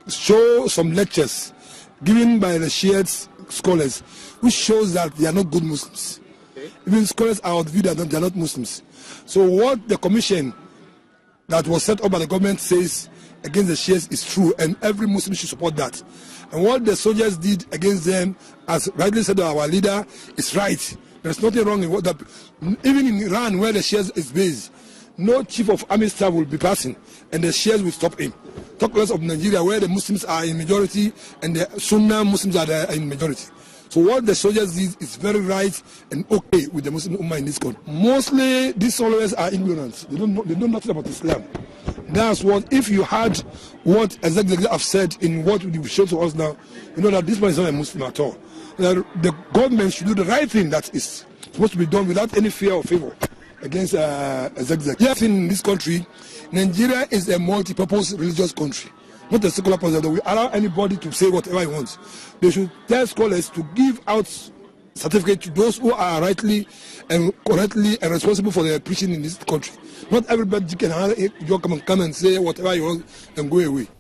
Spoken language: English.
show some lectures given by the Shiites scholars, which shows that they are not good Muslims. Okay. Even scholars are of the view that they are not Muslims. So what the commission that was set up by the government says against the Shiites is true, and every Muslim should support that. And what the soldiers did against them, as rightly said by our leader, is right. There's nothing wrong in what that. Even in Iran, where the Shiites is based, no chief of army staff will be passing, and the Shiites will stop him. Talk less of Nigeria, where the Muslims are in majority and the Sunni Muslims are there in majority. So what the soldiers did is very right and okay with the Muslim Ummah in this country. Mostly, these soldiers are ignorant. They know nothing about Islam. That's what, if you had what executives have said in what you've shown to us now, you know that this man is not a Muslim at all. The government should do the right thing that is supposed to be done without any fear or favor against executives. Yes, in this country, Nigeria is a multi-purpose religious country, not a secular person that will allow anybody to say whatever he wants. They should tell scholars to give out certificate to those who are rightly and correctly and responsible for their preaching in this country. Not everybody can come and say whatever you want and go away.